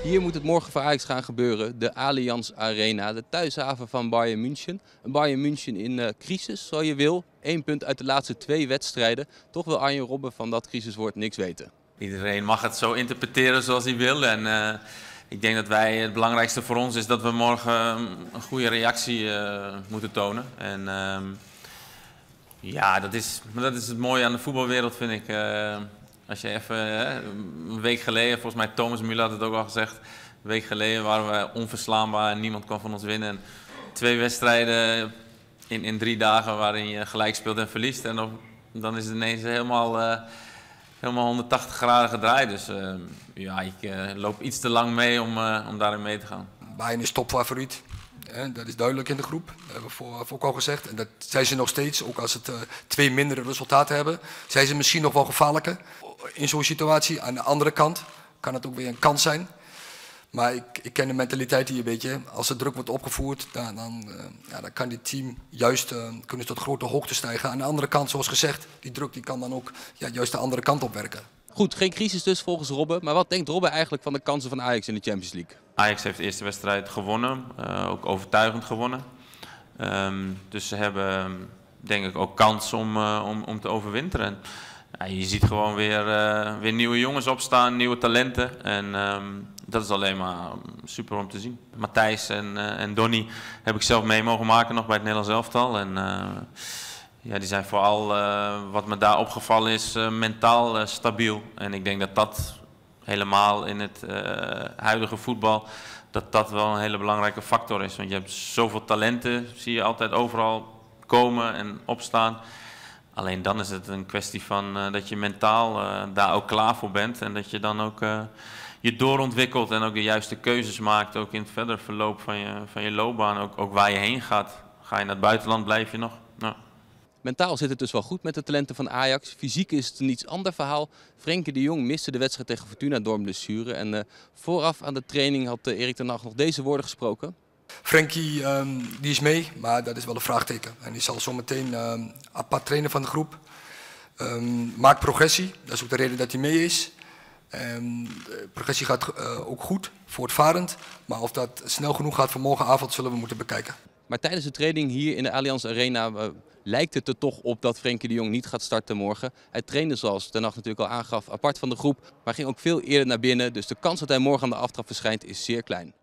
Hier moet het morgen voor Ajax gaan gebeuren. De Allianz Arena, de thuishaven van Bayern München. Een Bayern München in crisis, zo je wil. 1 punt uit de laatste 2 wedstrijden. Toch wil Arjen Robben van dat crisiswoord niks weten. Iedereen mag het zo interpreteren zoals hij wil. En ik denk dat het belangrijkste voor ons is dat we morgen een goede reactie moeten tonen. En ja, dat is het mooie aan de voetbalwereld, vind ik. Als je even een week geleden, volgens mij Thomas Müller had het ook al gezegd, een week geleden waren we onverslaanbaar en niemand kon van ons winnen. En 2 wedstrijden in 3 dagen waarin je gelijk speelt en verliest. En dan is het ineens helemaal 180 graden gedraaid. Dus ja, ik loop iets te lang mee om daarin mee te gaan. Bayern is topfavoriet. Dat is duidelijk in de groep. Dat hebben we ook al gezegd. En dat zijn ze nog steeds. Ook als het 2 mindere resultaten hebben, zijn ze misschien nog wel gevaarlijker in zo'n situatie. Aan de andere kant kan het ook weer een kans zijn. Maar ik ken de mentaliteit hier een beetje. Als de druk wordt opgevoerd, dan kan dit team juist kunnen tot grote hoogte stijgen. Aan de andere kant, zoals gezegd, die druk die kan dan ook juist de andere kant op werken. Goed, geen crisis dus volgens Robben. Maar wat denkt Robben eigenlijk van de kansen van Ajax in de Champions League? Ajax heeft de eerste wedstrijd gewonnen, ook overtuigend gewonnen. Dus ze hebben denk ik ook kans om te overwinteren. Ja, je ziet gewoon weer nieuwe jongens opstaan, nieuwe talenten. En dat is alleen maar super om te zien. Matthijs en Donny heb ik zelf mee mogen maken nog bij het Nederlands elftal. En ja, die zijn vooral, wat me daar opgevallen is, mentaal stabiel. En ik denk dat dat helemaal in het huidige voetbal, dat wel een hele belangrijke factor is. Want je hebt zoveel talenten, zie je altijd overal komen en opstaan. Alleen dan is het een kwestie van dat je mentaal daar ook klaar voor bent. En dat je dan ook je doorontwikkelt en ook de juiste keuzes maakt. Ook in het verdere verloop van je loopbaan, ook waar je heen gaat. Ga je naar het buitenland, blijf je nog. Nou. Mentaal zit het dus wel goed met de talenten van Ajax. Fysiek is het een iets ander verhaal. Frenkie de Jong miste de wedstrijd tegen Fortuna door een blessure. En vooraf aan de training had Erik ten Hag nog deze woorden gesproken. Frenkie die is mee, maar dat is wel een vraagteken. En die zal zometeen apart trainen van de groep. Maakt progressie, dat is ook de reden dat hij mee is. De progressie gaat ook goed, voortvarend. Maar of dat snel genoeg gaat voor morgenavond zullen we moeten bekijken. Maar tijdens de training hier in de Allianz Arena lijkt het er toch op dat Frenkie de Jong niet gaat starten morgen. Hij trainde, zoals Ten Hag natuurlijk al aangaf, apart van de groep. Maar ging ook veel eerder naar binnen. Dus de kans dat hij morgen aan de aftrap verschijnt is zeer klein.